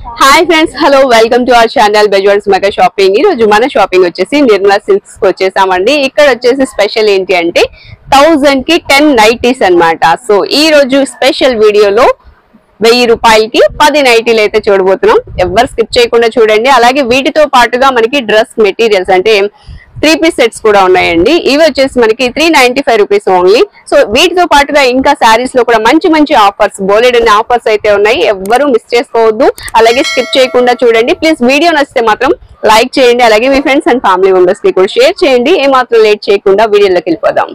Hi friends, hello, welcome to our channel బెజవాడ్స్ mega shopping. ఈ రోజు మన షాపింగ్ వచ్చేసి నిర్మలా సిల్క్స్ కి వచ్చేసామండి. ఇక్కడ వచ్చేసి స్పెషల్ ఏంటి అంటే 1000 కి 10 నైటీస్ అన్నమాట. సో ఈ రోజు స్పెషల్ వీడియోలో 1000 రూపాయలకి 10 నైటీలు అయితే చూడబోతున్నాం. ఎవరు స్కిప్ చేయకుండా చూడండి. అలాగే వీటితో పాటుగా మనకి డ్రెస్ మెటీరియల్స్ అంటే 3 పీస్ సెట్స్ కూడా ఉన్నాయండి. ఇవి వచ్చేసి మనకి 395 రూపీస్ ఓన్లీ. సో వీటితో పాటుగా ఇంకా శారీస్ లో కూడా మంచి మంచి ఆఫర్స్, బోలెడన్ని ఆఫర్స్ అయితే ఉన్నాయి. ఎవ్వరూ మిస్ చేసుకోవద్దు. అలాగే స్కిప్ చేయకుండా చూడండి. ప్లీజ్ వీడియో నచ్చితే మాత్రం లైక్ చేయండి. అలాగే మీ ఫ్రెండ్స్ అండ్ ఫ్యామిలీ మెంబర్స్ కి కూడా షేర్ చేయండి. ఏమాత్రం లేట్ చేయకుండా వీడియోలోకి వెళ్ళిపోదాం.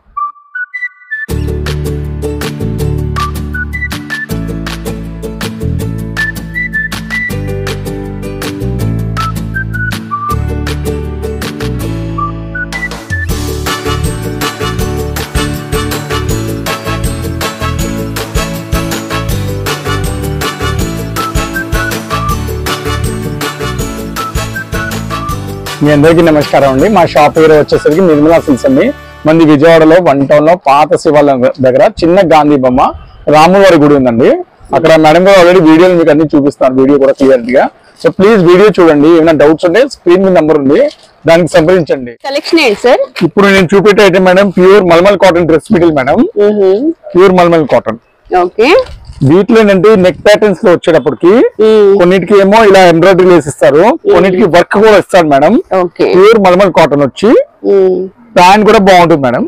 మీ అందరికీ నమస్కారం అండి. మా షాప్ పేరు వచ్చేసరికి నిర్మలా సిల్క్స్ అండి. మంది విజయవాడలో 1 టౌన్ లో పాత శివాలయం దగ్గర చిన్న గాంధీ బొమ్మ రాములవారి గుడి ఉందండి. అక్కడ మేడం గారు ఆల్రెడీ వీడియోలు మీకు అన్ని చూపిస్తాను, వీడియో కూడా క్లియర్ గా. సో ప్లీజ్ వీడియో చూడండి. ఏమైనా డౌట్స్ ఉంటే స్క్రీన్ మీద నంబర్ ఉంది, దానికి సంప్రదించండి. కలెక్షన్ ఏంటి సార్? ఇప్పుడు నేను చూపెట్టే item madam pure mulmul cotton dress material madam. Pure mulmul cotton. Okay. వీటిలో ఏంటంటే నెక్ ప్యాటర్న్స్ లో వచ్చేటప్పటికి కొన్నిటికి ఏమో ఇలా ఎంబ్రాయిడరీ వేసిస్తారు, కొన్నిటికి వర్క్ కూడా ఇస్తారు మేడం. ప్యూర్ మల్మల్ కాటన్ వచ్చి ప్యాంట్ కూడా బాగుంటుంది మేడం.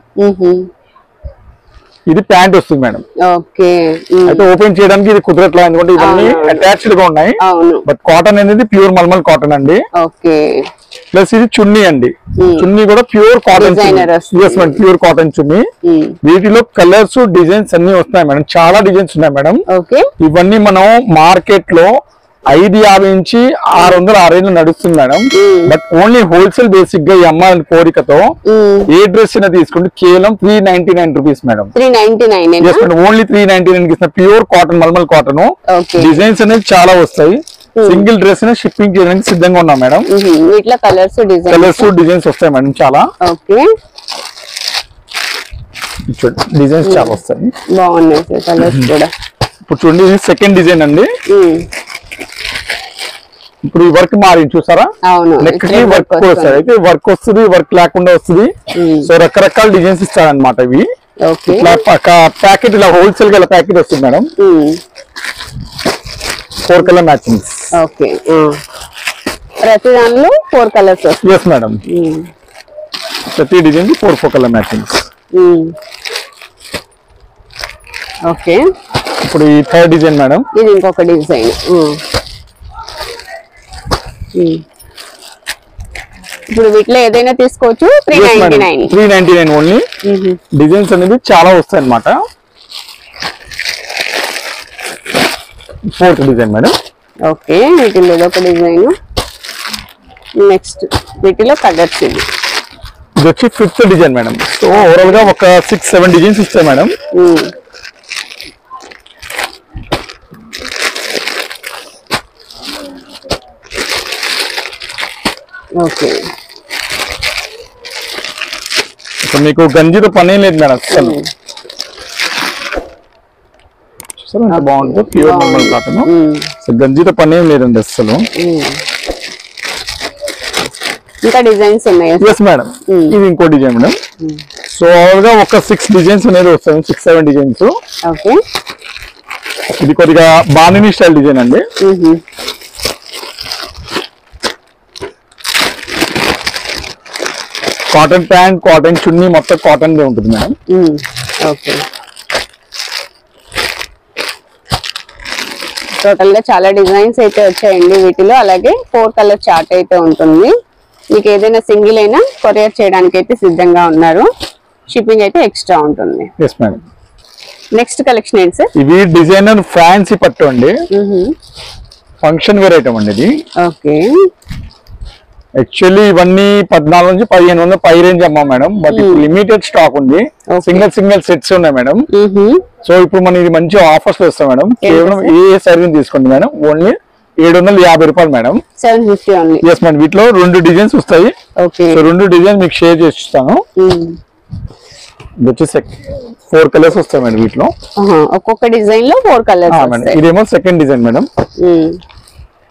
ఇది ప్యాంట్ వస్తుంది మేడం. అయితే ఓపెన్ చేయడానికి ఇది కుదరట్లేదు, ఎందుకంటే ఇవన్నీ అటాచ్డ్ గా ఉన్నాయి. బట్ కాటన్ అనేది ప్యూర్ మల్మల్ కాటన్ అండి. ప్లస్ ఇది చున్నీ అండి. చున్నీ కూడా ప్యూర్ కాటన్, ప్యూర్ కాటన్ చున్నీ. వీటిలో కలర్స్, డిజైన్స్ అన్ని వస్తున్నాయి మేడం. చాలా డిజైన్స్ ఉన్నాయి మేడం. ఇవన్నీ మనం మార్కెట్ లో 550 నుంచి 600 నడుస్తుంది madam. But only wholesale basic గా ఈ అమ్మాయిల కోరికతో ఏ డ్రెస్ అయినా తీసుకుంటే కేవలం 399 రూపీస్ మేడం. 399 ఓన్లీ 399 ఇస్తున్నా. Pure cotton, mulmul cotton. Designs అనేది చాలా వస్తాయి. సింగిల్ డ్రెస్ షిప్పింగ్ చేయడానికి సిద్ధంగా ఉన్నాం మేడం. కలర్స్, డిజైన్స్ వస్తాయి మేడం చాలా. డిజైన్స్ చాలా వస్తాయి, బాగున్నాయి కలర్స్ కూడా. ఇప్పుడు చూడండి, ఇది సెకండ్ డిజైన్ అండి. ఇప్పుడు ఈ వర్క్ మారింది చూసారా, నెక్ కి వర్క్ వస్తుంది. అయితే వర్క్ వస్తుంది, వర్క్ లేకుండా వస్తుంది. సో రకరకాల డిజైన్స్ ఇస్తారనమాట ఇవి. ఇట్లా ప్యాకెట్, ఇలా హోల్సేల్ గా ప్యాకెట్ వస్తుంది మేడం. 4 colour matchings. ప్రతి దానిలో 4 కలర్స్. ఎస్ మేడం, ప్రతి డిజైన్ 4 కలర్ మ్యాచింగ్స్. ఓకే. ఇప్పుడు ఈ థర్డ్ డిజైన్ మేడం. ఇది ఇంకొక డిజైన్. ఇప్పుడు వీటిలో ఏదైనా తీసుకోవచ్చు. 399 ఓన్లీ. డిజైన్స్ అనేది చాలా వస్తాయి అన్నమాట. 4th design madam. ఓకే. వీటిలో ఒక డిజైన్. నెక్స్ట్ వీటిలో కలర్స్. ఇది వచ్చి 5th design madam. So overall గా ఒక 6-7 డిజైన్స్ ఇస్తాయి మేడం. ఓకే. ఇప్పుడు మీకు గంజితో పని లేదు మేడం అసలు. చూసారా బాగుంటుంది, ప్యూర్ మల్మల్ కాటన్. గంజితో పని లేదండి అసలు. ఇంకా డిజైన్స్ ఉన్నాయి. ఎస్ మేడం, ఇది ఇంకో డిజైన్ మేడం. సో ఓవరాల్ గా ఒక 6 డిజైన్స్ అనేది వస్తాయి, 6-7 డిజైన్స్. ఓకే. ఇది కొద్దిగా బాణిని స్టైల్ డిజైన్ అండి. కాటన్ ప్యాంట్, కాటన్ చున్నీ, మొత్తం కాటన్ దే ఉంటుంది మేడం. ఓకే. టోటల్ గా చాలా డిజైన్స్ అయితే వచ్చాయండి వీటిలో. అలాగే 4 కలర్ చార్ట్ అయితే ఉంటుంది. మీకు ఏదైనా సింగిల్ అయినా కొరియర్ చేయడానికి అయితే సిద్ధంగా ఉన్నారు. షిప్పింగ్ అయితే ఎక్స్ట్రా ఉంటుంది. Yes madam. నెక్స్ట్ కలెక్షన్ ఏంటి సార్? ఇవి డిజైనర్ ఫ్యాన్సీ పట్టు అండి. ఫంక్షన్ వేర్ ఐటమ్ అండి ఇది. ఓకే. యాక్చువల్లీ ఇవన్నీ 1400 నుంచి 1500 పై రేంజ్ అమ్మా మేడం. బట్ ఇప్పుడు లిమిటెడ్ స్టాక్ ఉంది, సింగిల్ సెట్స్ ఉన్నాయి మేడం. సో ఇప్పుడు మనం ఇది మంచి ఆఫర్స్ లో ఇస్తాం మేడం. కేవలం ఏ సర్వీస్ తీసుకోండి మేడం, ఓన్లీ 750 రూపాయలు మేడం. 750 ఓన్లీ. Yes madam. వీటిలో 2 డిజైన్స్ వస్తాయి. సో 2 డిజైన్ మీకు షేర్ చేస్తాను. వచ్చేసి 4 కలర్స్ వస్తాయి మేడం వీటిలో. ఒక్కొక్క డిజైన్ లో 4 కలర్స్. ఇదేమో second design madam.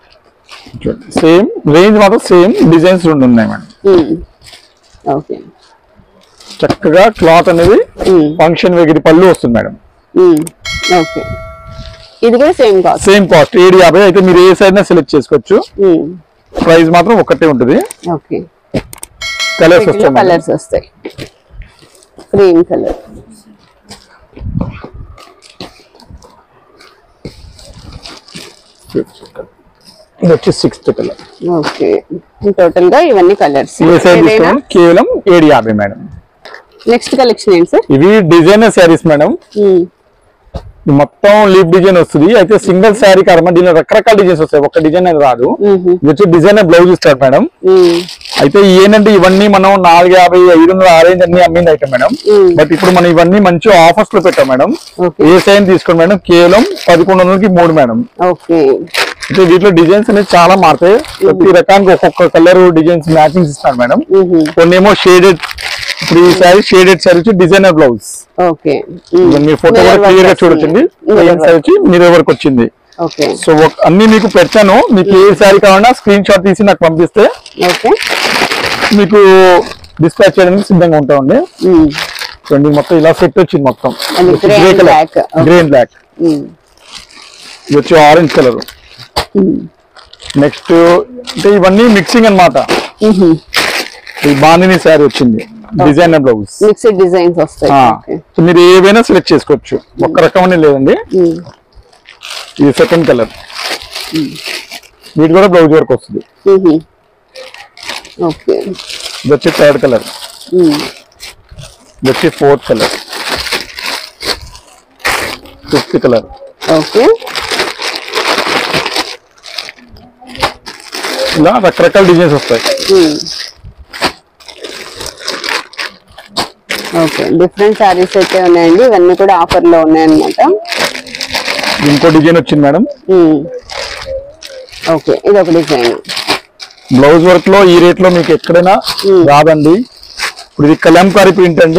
Same range మాత్రం సేమ్ డిజైన్స్ రెండు ఉన్నాయి మేడం. ఓకే, చక్కగా క్లాత్ అనేది ఫంక్షన్ వేగిరి పళ్ళు వస్తుంది మేడం. ఓకే, ఇది కూడా సేమ్ కాస్ట్. Same cost 750. అయితే మీరు ఏ సైడ్ సెలెక్ట్ చేసుకోవచ్చు. ప్రైస్ మాత్రం ఒకటే ఉంటుంది. ఓకే, కలర్స్ వస్తాయి. కలర్స్ వస్తాయి. క్రీమ్ కలర్, ఇది వచ్చి 6th కలర్. ఓకే, టోటల్ గా ఇవన్నీ కలర్స్. ఏ సైడ్ తీసుకోండి కేవలం 750 మేడం. నెక్స్ట్ కలెక్షన్ ఏంటి సార్? ఇవి డిజైనర్ శారీస్ మేడం. మొత్తం లీఫ్ డిజైన్ వస్తుంది. అయితే సింగిల్ శారీ కాదు, దీనిలో రకరకాల డిజైన్స్ వస్తాయి, ఒక డిజైన్ అది రాదు. ఇది వచ్చి డిజైనర్ బ్లౌజ్ ఇస్తారు మేడం. అయితే ఏంటంటే ఇవన్నీ మనం 450, 500 ఆ రేంజ్ అన్ని అమ్మింది ఐటమ్ మేడం. బట్ ఇప్పుడు మనం ఇవన్నీ మంచి ఆఫర్స్ లో పెట్టాం మేడం. ఏ సైన్ తీసుకోండి మేడం, కేవలం 1100కి 3 మేడం. అయితే వీటిలో డిజైన్స్ అనేది చాలా మారుతాయి. ప్రతి రకానికి ఒక్కొక్క కలర్ డిజైన్స్ మ్యాచింగ్స్ ఇస్తారు మేడం. కొన్ని ఏమో షేడెడ్, ఇప్పుడు ఈ సారీ షేడెడ్ సారీ వచ్చి డిజైనర్ బ్లౌజ్. మీరు ఫోటో కూడా క్లియర్ గా చూడొచ్చండి. మీరు వరకు వచ్చింది. సో అన్ని మీకు పెట్టాను. మీకు ఏ సారీ కావాలన్నా స్క్రీన్ షాట్ తీసి నాకు పంపిస్తే మీకు డిస్పాచ్ చేయడానికి సిద్ధంగా ఉంటామండి. చూడండి మొత్తం ఇలా సెట్ వచ్చింది. మొత్తం grey colour, grey and black. ఇది వచ్చి ఆరెంజ్ కలర్. నెక్స్ట్ అంటే ఇవన్నీ మిక్సింగ్ అన్నమాట. ఈ బాందిని శారీ వచ్చింది, డిజైనర్ బ్లౌజ్, మిక్స్డ్ డిజైన్స్ వస్తాయి. మీరు ఏవైనా సెలెక్ట్ చేసుకోవచ్చు, ఒక్క రకం లేదండి. ఇది సెకండ్ కలర్. వీటి కూడా బ్లౌజ్ వర్క్ వస్తుంది. ఇది వచ్చి థర్డ్ కలర్. ఇది వచ్చి ఫోర్త్ కలర్, ఫిఫ్త్ కలర్. ఇలా రకరకాల డిజైన్స్ వస్తాయి. ఓకే, డిఫరెంట్ సారీస్ అయితే ఉన్నాయండి. ఇవన్నీ కూడా ఆఫర్ లో ఉన్నాయన్నమాట. ఇంకో డిజైన్ వచ్చింది మేడం. ఓకే, ఇది ఒక డిజైన్. బ్లౌజ్ వర్క్ లో ఈ రేట్ లో మీకు ఎక్కడైనా రాదండి. ఇప్పుడు ఇది కలంకారీ ప్రింట్ అండి.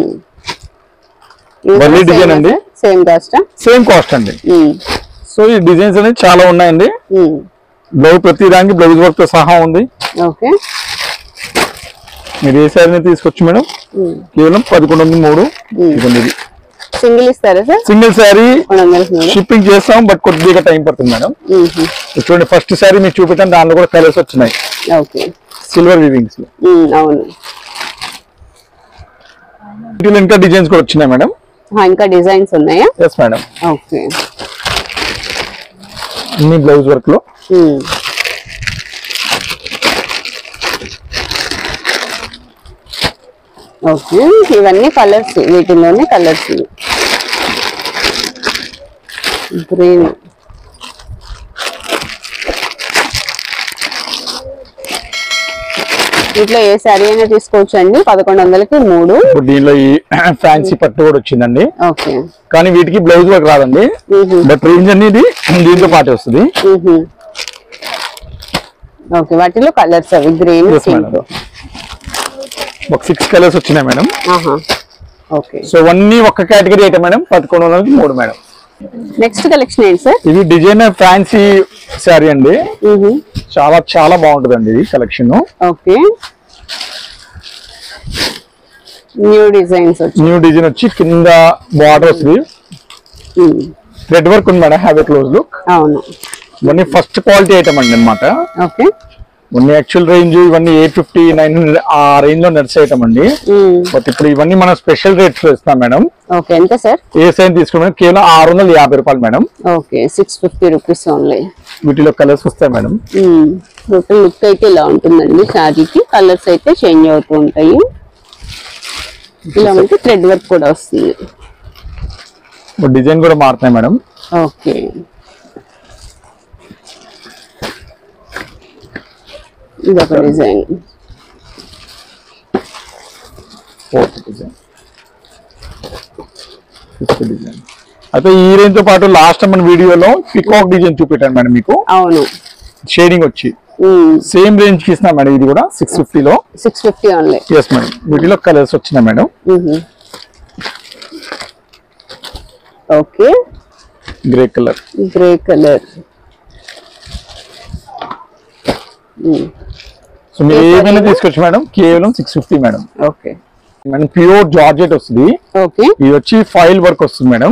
వల్లీ డిజైన్ అండి. Same cost? సేమ్ కాస్ట్ అండి. సో ఈ డిజైన్స్ అనేది చాలా ఉన్నాయండి. బ్లౌజ్ ప్రతి దానికి బ్లౌజ్ వర్క్ తో సహా ఉంది. ఓకే, మీరు ఏ శారీని తీసుకోవచ్చు మేడం, కేవలం 1103. ఇది సింగిల్ ఇస్తారా సార్? సింగిల్ శారీ షిప్పింగ్ చేస్తాం, బట్ కొద్దిగా టైం పడుతుంది మేడం. చూడండి ఫస్ట్ శారీ మీకు చూపించాను, దానిలో కూడా కలర్స్ వచ్చినాయి. Silver weavings. అవును, ఇంకా డిజైన్స్ కూడా వచ్చినాయి మేడం. ఇంకా డిజైన్స్ ఉన్నాయా? Yes madam. ఓకే, అన్ని బ్లౌజ్ వర్క్ లో. ఓకే, ఇవన్నీ కలర్స్, వీటిలోనే కలర్స్. గ్రీన్, ఇట్లా ఏ శారీ అయినా తీసుకోవచ్చు అండి. 1100కి 3. దీనిలో ఈ ఫ్యాన్సీ పట్టు కూడా వచ్చిందండి. ఓకే, కానీ వీటికి బ్లౌజ్ వర్క్ రాదండి. బట్ రేంజ్ అనేది దీంతో పాటు వస్తుంది. ఓకే, వాటిలో కలర్స్ అవి గ్రీన్, ఒక 6 కలర్స్ వచ్చినాయి మేడం. ఓకే, సో అన్ని ఒక్క కేటగిరీ అయితే మేడం 1100కి 3 మేడం. నెక్స్ట్ కలెక్షన్ ఏంటి సార్? ఇది డిజైనర్ ఫ్యాన్సీ శారీ అండి. చాలా చాలా బాగుంటుందండి ఇది కలెక్షన్. ఓకే, న్యూ డిజైన్ వచ్చి కింద బార్డర్ వస్తుంది. థ్రెడ్ వర్క్ ఉంది madam, have a close look. అవును, ఇవన్నీ ఫస్ట్ క్వాలిటీ ఐటమ్ అండి అన్నమాట. ఓకే, ఇవన్నీ యాక్చువల్ రేంజ్ ఇవన్నీ 850, 900 ఆ రేంజ్ లో నడిచే ఐటమ్ అండి. బట్ ఇప్పుడు ఇవన్నీ మనం స్పెషల్ రేట్స్ లో ఇస్తాం మేడం. ఓకే, ఎంత సార్? ఏ సైజ్ తీసుకున్నాం కేవలం 650 రూపాయలు మేడం. Okay, 650 rupees only. వీటిలో కలర్స్ వస్తాయి మేడం. టోటల్ లుక్ అయితే ఇలా ఉంటుందండి. శారీకి కలర్స్ అయితే చేంజ్ అవుతూ ఉంటాయి. ఇలా మనకి థ్రెడ్ వర్క్ కూడా వస్తుంది. డిజైన్ కూడా మారుతాయి మేడం. ఓకే, ఇదొక డిజైన్. అయితే ఈ రేంజ్ తో పాటు లాస్ట్ మన వీడియోలో పికాక్ డిజైన్ చూపెట్టాను మేడం మీకు. అవును, షేడింగ్ వచ్చి సేమ్ రేంజ్ కి ఇస్తున్నా మేడం. ఇది కూడా 650 లో. 650 ఓన్లీ. ఎస్ మేడం, వీటిలో కలర్స్ వచ్చినాయి madam. Okay, grey colour. So మీరు ఏమైనా తీసుకోవచ్చు మేడం, కేవలం 650 madam. Okay madam pure georgette వస్తుంది. ఓకే ఇది వచ్చి ఫైల్ వర్క్ వస్తుంది మేడం.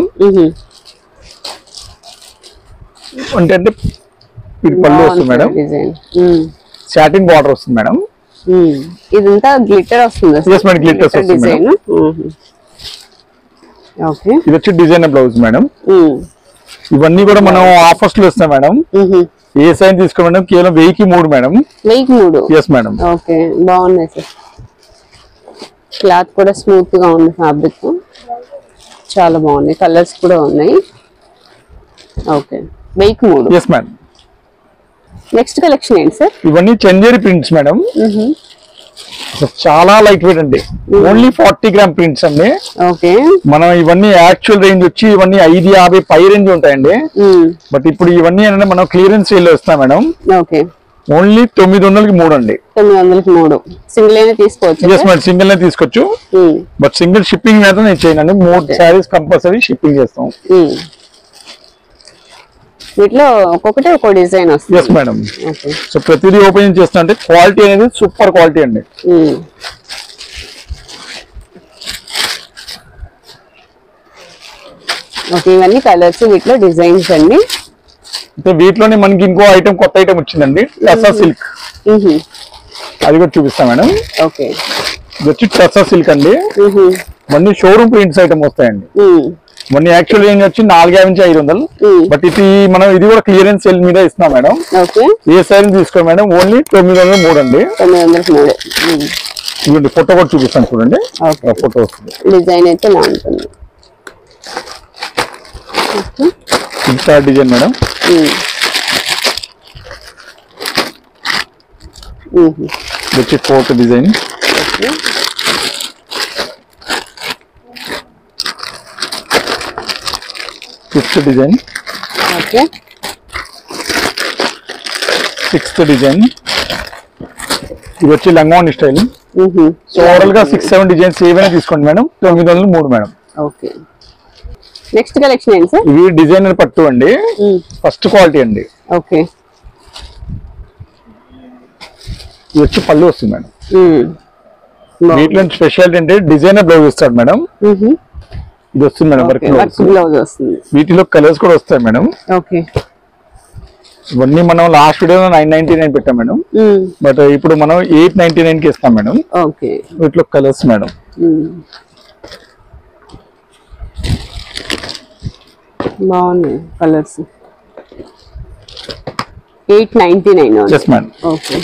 అంటే ఇది పళ్ళు వస్తుంది మేడం, సాటిన్ బార్డర్ వస్తుంది మేడం. ఇదంతా గ్లిటర్ వస్తుంది. yes మేడం, గ్లిటర్స్ వస్తుంది మేడం. ఓకే ఇది వచ్చి డిజైనర్ బ్లౌజ్ మేడం. ఇవన్నీ కూడా మనం ఆఫర్స్ లో ఇస్తాం మేడం. ఏ సైజ్ తీసుకో మేడం, కేవలం 1000కి 3 మేడం. 1000కి 3. yes madam. ఓకే బాగున్నాయి సార్. క్లాత్ కూడా స్మూత్ గా ఉంది, ఫ్యాబ్రిక్ చాలా బాగుంది, కలర్స్ కూడా ఉన్నాయి. ఓకే 1000కి 3. yes madam. నెక్స్ట్ కలెక్షన్ ఏంటి సార్? ఇవన్నీ చందేరి ప్రింట్స్ మేడం. చాలా లైట్ వెయిట్ అండి, ఓన్లీ 40 గ్రామ్ ప్రింట్స్ అండి. ఓకే మనం ఇవన్నీ యాక్చువల్ రేంజ్ వచ్చి ఇవన్నీ 550 పై రేంజ్ ఉంటాయండి. బట్ ఇప్పుడు ఇవన్నీ ఏంటంటే మనం క్లియరెన్స్ సేల్ లో ఇస్తాం మేడం. ఓకే ఓన్లీ 900కి 3 అండి. 900కి 3 సింగిల్ అయినా తీసుకోవచ్చు. yes మేడం, సింగిల్ నే తీసుకోవచ్చు. బట్ సింగిల్ షిప్పింగ్ మీద నేను చేయనండి, 3 శారీస్ కంపల్సరీ షిప్పింగ్ చేస్తాం. వీటిలో ఒక్కొక్కటి ఒక్కో డిజైన్ వస్తుంది. yes madam. సో ప్రతిదీ ఓపెన్ చేస్తా అంటే క్వాలిటీ అనేది సూపర్ క్వాలిటీ అండి. ఓకే ఇవన్నీ కలర్స్, వీటిలో డిజైన్స్ అండి. అంటే వీటిలోనే మనకి ఇంకో ఐటమ్, కొత్త ఐటమ్ వచ్చిందండి, టసా సిల్క్. అది కూడా చూపిస్తాం మేడం. ఓకే ఇది వచ్చి టసా సిల్క్ అండి. ఇవన్నీ షోరూమ్ ప్రింట్స్ ఐటమ్ వస్తాయండి. ఇవన్నీ యాక్చువల్ రేంజ్ వచ్చి 450 నుంచి 500. బట్ ఇది మనం ఇది కూడా క్లియరెన్స్ సేల్ మీద ఇస్తున్నాం మేడం. ఏ సైజ్ తీసుకో మేడం, ఓన్లీ 903 అండి. 903. ఇదిగోండి ఫోటో కూడా చూపిస్తాను చూడండి. ఫోటో వస్తుంది, డిజైన్ అయితే ఇలా ఉంటుంది. ఇంత డిజైన్ మేడం. ఇది వచ్చి 4th design. Fifth design. Okay 6th design. ఇది వచ్చి లంగావని స్టైల్. సో ఓవరాల్ గా 6-7 డిజైన్స్ ఏవైనా తీసుకోండి madam, 903 madam. Okay next collection ఏంటి సార్? ఇవి డిజైనర్ పట్టు అండి, ఫస్ట్ క్వాలిటీ అండి. ఓకే ఇది వచ్చి పళ్ళు వస్తుంది మేడం. వీటిలో స్పెషాలిటీ అంటే డిజైనర్ బ్లౌజ్ ఇస్తాడు మేడం. ఇది వస్తుంది మేడం, వర్క్ బ్లౌజ్ వస్తుంది. వీటిలో కలర్స్ కూడా వస్తాయి మేడం. ఓకే ఇవన్నీ మనం లాస్ట్ వీడియోలో 999 పెట్టాం మేడం, బట్ ఇప్పుడు మనం 899 కి ఇస్తాం మేడం. ఓకే వీటిలో కలర్స్ మేడం. బాగున్నాయి colours. 899. yes madam. Okay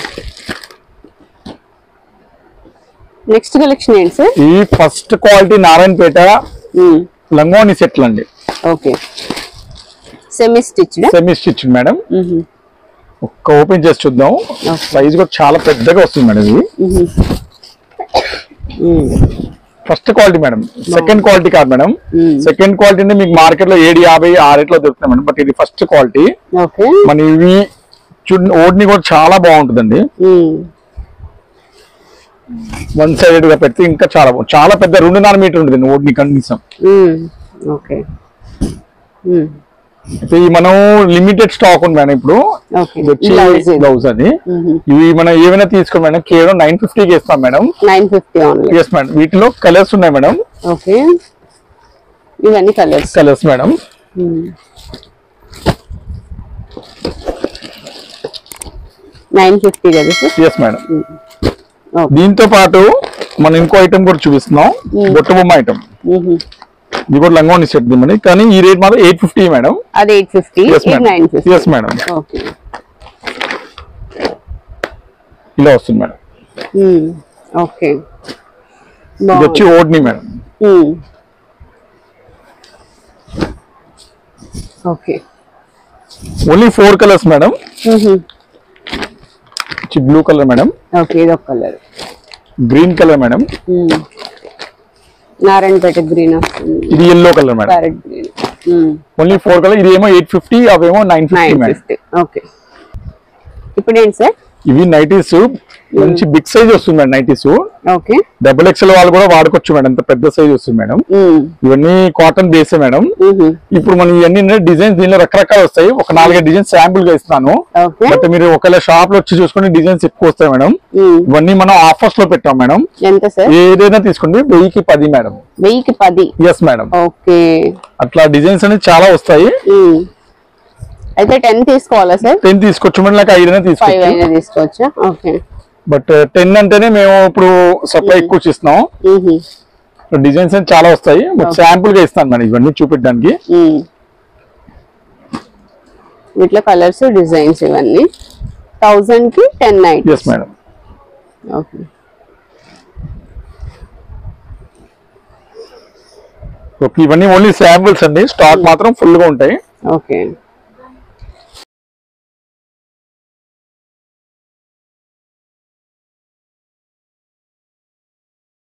next collection ఏంటి సార్? ఈ ఫస్ట్ క్వాలిటీ నారాయణపేట లంగోని సెట్లు అండి. Okay semi stitch madam. ఒక్క ఓపెన్ చేసి చూద్దాం. సైజ్ కూడా చాలా పెద్దగా వస్తుంది మేడం. ఇది first quality madam, second quality కాదు మేడం. సెకండ్ క్వాలిటీ అంటే మీకు మార్కెట్ లో 750 ఆ రేట్ లో దొరుకుతాయి మేడం, బట్ ఇది ఫస్ట్ క్వాలిటీ. మన ఇవి ఓడ్ని కూడా చాలా బాగుంటుందండి. వన్ సైడెడ్ గా పెడితే ఇంకా చాలా పెద్ద 2.5 మీటర్ ఉంటుంది ఓడ్ని కనీసం. అయితే ఈ మనం లిమిటెడ్ స్టాక్ ఉంది మేడం ఇప్పుడు. బ్లౌజ్ అది ఇవి మనం ఏమైనా తీసుకోండి మేడం, కేవలం 950కి ఇస్తాం మేడం. 950 yes madam. వీటిలో కలర్స్ ఉన్నాయి మేడం. ఓకే ఇవన్నీ కలర్స్ మేడం. yes madam. దీంతో పాటు మనం ఇంకో ఐటమ్ కూడా చూపిస్తున్నాం, బొట్ట బొమ్మ ఐటమ్. ఇది కూడా లంగోని సెట్ దిమ్మని, కానీ ఈ రేట్ మాత్రం 850 మేడం. అది 850. yes madam. ఇలా వస్తుంది మేడం. ఓకే ఇది వచ్చి ఓడ్ని madam. Okay only 4 colours madam. Blue colour madam. Okay ఇది ఒక colour. Green colour madam. Narayanpet green. ఇది yellow colour madam. Only 4 colour. ఇది ఏమో 850, అవేమో 950 మేడం. ఓకే ఇప్పుడు ఏంటి సార్? ఇవి నైటీస్ మంచి బిగ్ సైజ్ వస్తుంది madam nighties. Okay, double XL వాళ్ళు కూడా వాడుకోవచ్చు మేడం, ఎంత పెద్ద సైజ్ వస్తుంది మేడం. ఇవన్నీ కాటన్ బేసే మేడం. ఇప్పుడు మనం ఇవన్నీ డిజైన్స్ దీనిలో రకరకాలు వస్తాయి. ఒక 4-5 డిజైన్స్ శాంపుల్ గా ఇస్తాను. బట్ మీరు ఒకవేళ షాప్ లో వచ్చి చూసుకుని డిజైన్స్ ఎక్కువ వస్తాయి మేడం. ఇవన్నీ మనం ఆఫర్స్ లో పెట్టాం మేడం. ఎంత సార్? ఏదైనా తీసుకోండి 1000కి 10 మేడం. 1000కి 10? Yes madam. ఓకే, అట్లా డిజైన్స్ అనేది చాలా వస్తాయి. అయితే 10 తీసుకోవాలా సార్? 10 తీసుకోవచ్చు మేడం, లేక 5 అయినా తీసుకోవచ్చా? ఓకే, బట్ 10 అంటేనే మేము ఇప్పుడు సప్లై ఎక్కువ ఇస్తున్నాం. డిజైన్స్ చాలా వస్తాయి, బట్ శాంపుల్ గా ఇస్తాను మేడం ఇవన్నీ చూపించడానికి. వీటిలో కలర్స్ డిజైన్స్ ఇవన్నీ 1000కి 10 నైట్. Yes madam. ఓకే, ఇవన్నీ ఓన్లీ శాంపుల్స్ అండి, స్టాక్ మాత్రం ఫుల్ గా ఉంటాయి. ఓకే.